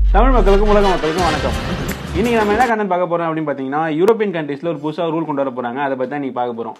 தமிழ் மக்களுக்கும் உலக மக்களுக்கும் வணக்கம். இன்னைக்கு நம்ம என்ன கண்டென்ட் பார்க்க போறோம் அப்படின்னு பார்த்தீங்கன்னா, யூரோப்பியன் கண்ட்ரீஸ்ல ஒரு புதுசாக ரூல் கொண்டு வர போறாங்க. அதை பற்றி தான் இன்னைக்கு பார்க்க போறோம்.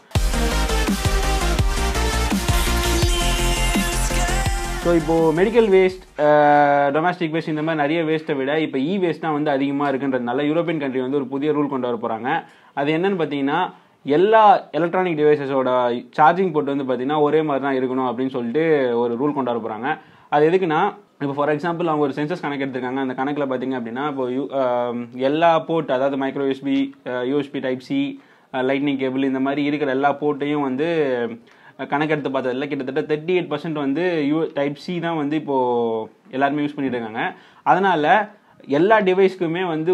ஸோ இப்போ மெடிக்கல் வேஸ்ட், டொமஸ்டிக் வேஸ்ட் இந்த மாதிரி நிறைய வேஸ்ட்டை விட இப்போ வேஸ்ட் தான் வந்து அதிகமாக இருக்குன்றதுனால யூரோப்பியன் கண்ட்ரி வந்து ஒரு புதிய ரூல் கொண்டு வர போறாங்க. அது என்னன்னு பார்த்தீங்கன்னா, எல்லா எலக்ட்ரானிக் டிவைசஸோட சார்ஜிங் போர்ட் வந்து பார்த்தீங்கன்னா ஒரே மாதிரி தான் இருக்கணும் அப்படின்னு சொல்லிட்டு ஒரு ரூல் கொண்டு வர போறாங்க. அது எதுக்குன்னா, இப்போ ஃபார் எக்ஸாம்பிள் அவங்க ஒரு சென்சஸ் கணக்கு எடுத்திருக்காங்க. அந்த கணக்கில் பார்த்தீங்க அப்படின்னா, இப்போ எல்லா போர்ட், அதாவது micro USB type C, lightning cable இந்த மாதிரி இருக்கிற எல்லா போர்ட்டையும் வந்து கணக்கெடுத்து பார்த்ததில்ல. கிட்டத்தட்ட 38% வந்து டைப் சி தான் வந்து இப்போது எல்லாருமே யூஸ் பண்ணிட்டு இருக்காங்க. அதனால் எல்லா டிவைஸ்க்குமே வந்து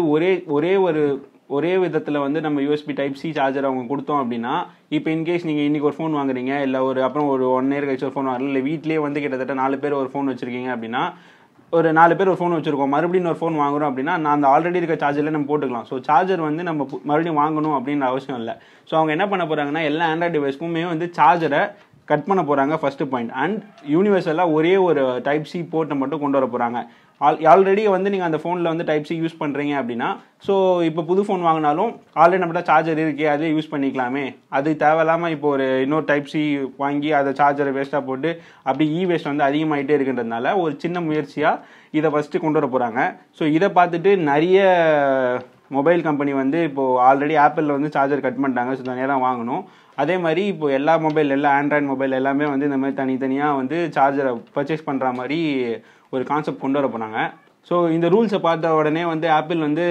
ஒரே விதத்தில் வந்து நம்ம யூஎஸ்பி டைப் சி சார்ஜர் அவங்க கொடுத்தோம் அப்படின்னா, இப்போ இன்கேஸ் நீங்கள் இன்றைக்கி ஒரு ஃபோன் வாங்குறீங்க, இல்லை அப்புறம் ஒரு 1 இயர் கழிச்சு ஒரு ஃபோன் வாங்கலாம், இல்லை வீட்லேயே வந்து கிட்டத்தட்ட 4 பேர் ஒரு ஃபோன் வச்சுருக்கீங்க அப்படின்னா, ஒரு 4 பேர் ஒரு ஃபோன் வச்சுருக்கோம், மறுபடியும் ஒரு ஃபோன் வாங்குறோம் அப்படின்னா, நான் அந்த ஆல்ரெடி இருக்க சார்ஜரில் நம்ம போட்டுக்கலாம். ஸோ சார்ஜர் வந்து நம்ம மறுபடியும் வாங்கணும் அப்படின்ற அவசியம் இல்லை. ஸோ அவங்க என்ன பண்ண போகிறாங்கன்னா, எல்லா ஆண்ட்ராய்டு டிவைஸ்க்குமே வந்து சார்ஜரை கட் பண்ண போகிறாங்க, ஃபர்ஸ்ட் பாயிண்ட். அண்ட் யூனிவர்சலாக ஒரே ஒரு டைப் சி போர்ட்டை மட்டும் கொண்டு வர போகிறாங்க. ஆல்ரெடி வந்து நீங்கள் அந்த ஃபோனில் வந்து டைப் சி யூஸ் பண்ணுறீங்க அப்படின்னா, ஸோ இப்போ புது ஃபோன் வாங்கினாலும் ஆல்ரெடி நம்மகிட்ட சார்ஜர் இருக்கே, அதே யூஸ் பண்ணிக்கலாமே. அது தேவையில்லாமல் இப்போ இன்னொரு டைப் சி வாங்கி அதை சார்ஜரை வேஸ்ட்டாக போட்டு அப்படி வேஸ்ட் வந்து அதிகமாகிட்டே இருக்குன்றதுனால ஒரு சின்ன முயற்சியாக இதை ஃபஸ்ட்டு கொண்டு வர போகிறாங்க. ஸோ இதை பார்த்துட்டு நிறைய மொபைல் கம்பெனி வந்து இப்போது ஆல்ரெடி ஆப்பிளில் வந்து சார்ஜர் கட் பண்ணிட்டாங்க. ஸோ தனியாக தான் வாங்கணும். அதே மாதிரி இப்போ எல்லா ஆண்ட்ராய்டு மொபைல் எல்லாமே வந்து இந்த மாதிரி தனித்தனியாக வந்து சார்ஜரை பர்ச்சேஸ் பண்ணுற மாதிரி ஒரு கான்செப்ட் கொண்டு வர போனாங்க. ஸோ இந்த ரூல்ஸை பார்த்த உடனே வந்து ஆப்பிள் வந்து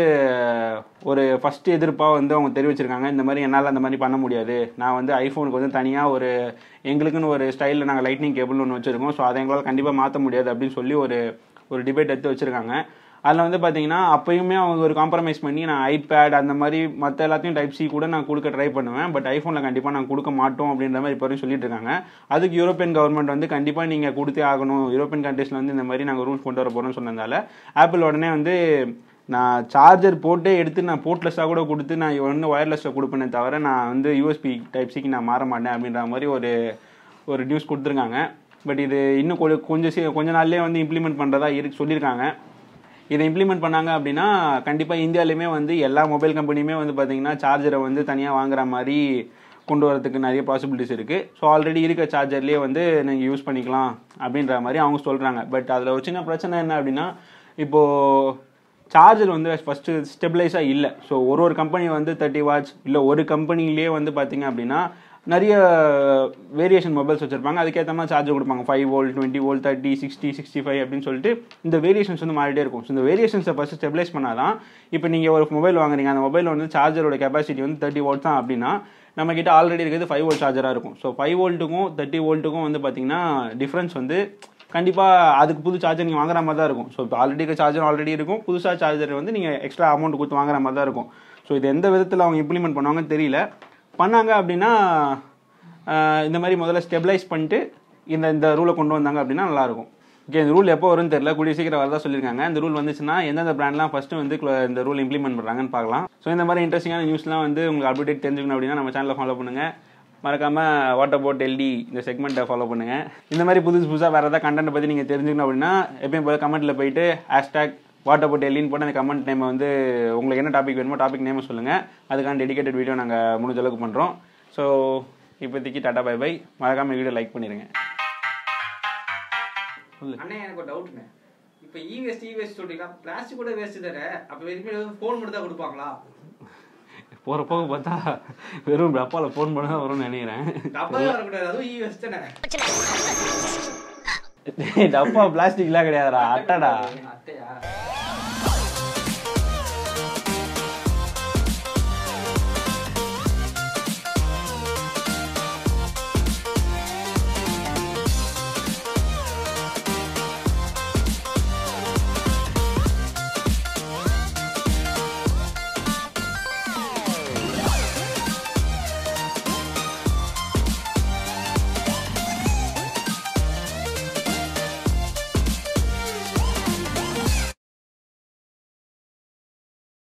ஒரு ஃபஸ்ட்டு எதிர்ப்பாக வந்து அவங்க தெரிவிச்சிருக்காங்க. இந்த மாதிரி என்னால் அந்த மாதிரி பண்ண முடியாது, நான் வந்து ஐஃபோனுக்கு வந்து தனியாக எங்களுக்குன்னு ஒரு ஸ்டைலில் நாங்கள் லைட்னிங் கேபிள் ஒன்று வச்சுருக்கோம், ஸோ அதை எங்களால் கண்டிப்பாக மாற்ற முடியாது அப்படின்னு சொல்லி ஒரு டிபேட் எடுத்து வச்சுருக்காங்க. அதில் வந்து பார்த்தீங்கன்னா, அப்பயுமே அவங்க ஒரு காம்ப்ரமைஸ் பண்ணி, நான் ஐபேட் அந்த மாதிரி மற்ற எல்லாத்தையும் டைப் சி கூட நான் கொடுக்க ட்ரை பண்ணுவேன், பட் ஐஃபோனில் கண்டிப்பாக நான் கொடுக்க மாட்டோம் அப்படின்ற மாதிரி இப்போ வரையும் சொல்லிட்டு இருக்காங்க. அதுக்கு யூரோப்பியன் கவர்மெண்ட் வந்து கண்டிப்பாக நீங்கள் கொடுத்தே ஆகணும், யூரோப்பியன் கண்ட்ரீஸில் வந்து இந்த மாதிரி நாங்கள் ரூல்ஸ் கொண்டு வர போகிறோம்னு சொன்னதால ஆப்பிள் உடனே வந்து, நான் சார்ஜர் போட்டே எடுத்து நான் போர்ட்லெஸ்ஸாக கூட கொடுத்து நான் ஒன்று ஒயர்லெஸ்ஸில் கொடுப்பேனே தவிர நான் வந்து யூஎஸ்பி டைப் சிக்கு நான் மாற மாட்டேன் அப்படின்ற மாதிரி ஒரு நியூஸ் கொடுத்துருக்காங்க. பட் இது இன்னும் கொஞ்ச நாள்லேயே வந்து இம்ப்ளிமெண்ட் பண்ணுறதா சொல்லியிருக்காங்க. இதை இம்ப்ளிமெண்ட் பண்ணாங்க அப்படின்னா கண்டிப்பாக இந்தியாவிலையுமே வந்து எல்லா மொபைல் கம்பெனியுமே வந்து பார்த்தீங்கன்னா சார்ஜரை வந்து தனியாக வாங்குற மாதிரி கொண்டு வரதுக்கு நிறைய பாசிபிலிட்டிஸ் இருக்குது. ஸோ ஆல்ரெடி இருக்க சார்ஜர்லேயே வந்து நீங்கள் யூஸ் பண்ணிக்கலாம் அப்படின்ற மாதிரி அவங்க சொல்கிறாங்க. பட் அதில் ஒரு சின்ன பிரச்சனை என்ன அப்படின்னா, இப்போது சார்ஜர் வந்து ஃபஸ்ட்டு ஸ்டெபிளைஸாக இல்லை. ஸோ ஒரு கம்பெனி வந்து 30 வாட்ஸ், இல்லை ஒரு கம்பெனிலேயே வந்து பார்த்தீங்க அப்படின்னா நிறைய வேரியேஷன் மொபைல்ஸ் வச்சுருப்பாங்க. அதுக்கேற்ற மாதிரி சார்ஜர் கொடுப்பாங்க. 5 வோல்ட், 20 வோல்ட், 30, 60, 65 அப்படின்னு சொல்லிட்டு இந்த வேரியேஷன்ஸ் வந்து மாறிட்டே இருக்கும். ஸோ இந்த வேரியேஷன்ஸை ஃபஸ்ட்டு ஸ்டெபிளைஸ் பண்ணால் தான், இப்போ நீங்கள் ஒரு மொபைல் வாங்குறீங்க, அந்த மொபைல் வந்து சார்ஜரோட கெப்பாசிட்டி வந்து 30 வோல்ட் தான் அப்படின்னா, நம்மக்கிட்ட ஆல்ரெடி இருக்கிறது 5 வோல்ட் சார்ஜராக இருக்கும். ஸோ 5 வோல்ட்டுக்கும் 30 வோல்ட்டுக்கும் வந்து பார்த்தீங்கன்னா டிஃப்ரென்ஸ் வந்து கண்டிப்பாக அதுக்கு புது சார்ஜர் நீங்கள் வாங்குற மாதிரி தான் இருக்கும். ஸோ இப்போ ஆல்ரெடி இருக்க சார்ஜர் ஆல்ரெடி இருக்கும், புதுசாக சார்ஜர் வந்து நீங்கள் எக்ஸ்ட்ரா அமௌண்ட் கொடுத்து வாங்குற மாதிரி தான் இருக்கும். ஸோ இது எந்த விதத்தில் அவங்க இம்ப்ளிமெண்ட் பண்ணுவாங்கன்னு தெரியல. பண்ணாங்க அப்படின்னா இந்த மாதிரி முதல்ல ஸ்டெபிளைஸ் பண்ணிட்டு இந்த ரூலை கொண்டு வந்தாங்க அப்படின்னா நல்லாயிருக்கும். ஓகே, இந்த ரூல் எப்போ வரும்னு தெரியல, கூடிய சீக்கிரம் வரதா சொல்லியிருக்காங்க. இந்த ரூல் வந்துச்சுன்னா எந்தெந்த பிராண்ட்லாம் ஃபஸ்ட்டு வந்து இந்த ரூல் இம்ப்ளிமெண்ட் பண்ணுறாங்கன்னு பார்க்கலாம். ஸோ இந்த மாதிரி இன்ட்ரெஸ்டிங்கான நியூஸ்லாம் வந்து உங்களுக்கு அப்டேட் தெரிஞ்சுக்கணும் அப்படின்னா நம்ம சேனலை ஃபாலோ பண்ணுங்கள். மறக்காமல் வாட் அபவுட் எல்டி இந்த செக்மெண்ட்டை ஃபாலோ பண்ணுங்கள். இந்த மாதிரி புதுசாக வேறு ஏதாவது கண்டென்ட் பற்றி நீங்கள் தெரிஞ்சுக்கணும் அப்படின்னா எப்பயும் போல கமெண்ட்டில் போயிட்டு #வாட் அபவுட் எல்டின்னு போட்டு அந்த கமெண்ட் நேமை வந்து உங்களுக்கு என்ன டாபிக் வேணுமோ டாபிக் நேமை சொல்லுங்கள். அதுக்கான டெடிகேட்டட் வீடியோ நாங்கள் முடிஞ்ச அளவுக்கு பண்ணுறோம். ஸோ இப்போதைக்கு டாடா பை பை. மறக்காமல் வீடியோ லைக் பண்ணிடுங்க. அண்ணே, எனக்கு ஒரு டவுட்ண்ணே. இப்போ வேஸ்ட் சொல்லிட்டீங்களா, பிளாஸ்டிக் கூட வேஸ்ட் தானே, அப்போ வெறுமே ஃபோன் மட்டும் தான் கொடுப்பாங்களா? போகிற போக பார்த்தா வெறும் டப்பாவில் ஃபோன் பண்ண தான் வரும்னு நினைக்கிறேன். டப்பாவே வரக்கூடாது, அதுவும் வேஸ்ட் தானே. டப்பா பிளாஸ்டிக்லாம் கிடையாதுடா, அட்டடா.